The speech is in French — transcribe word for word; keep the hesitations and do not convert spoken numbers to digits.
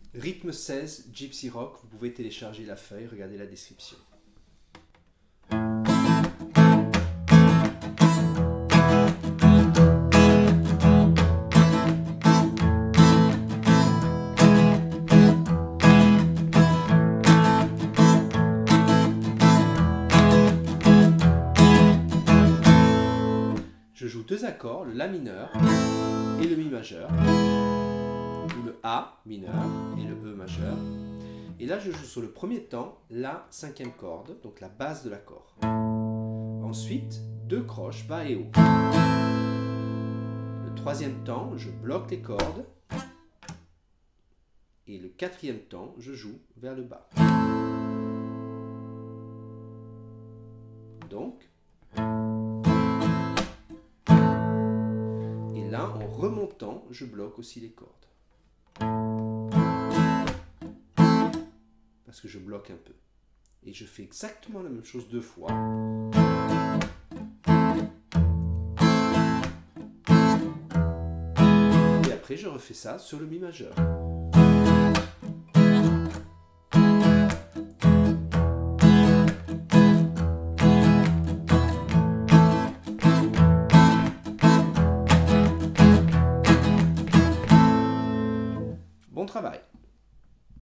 Rythme seize, Gypsy Rock, vous pouvez télécharger la feuille, regardez la description. Je joue deux accords, le La mineur et le Mi majeur, ou le A mineur et le E majeur. Et là, je joue sur le premier temps la cinquième corde, donc la base de l'accord. Ensuite, deux croches, Bas et Haut. Le troisième temps, je bloque les cordes. Et le quatrième temps, je joue vers le bas. Donc, et là, en remontant, je bloque aussi les cordes. Parce que je bloque un peu. Et je fais exactement la même chose deux fois. Et après, je refais ça sur le Mi majeur. Bon travail!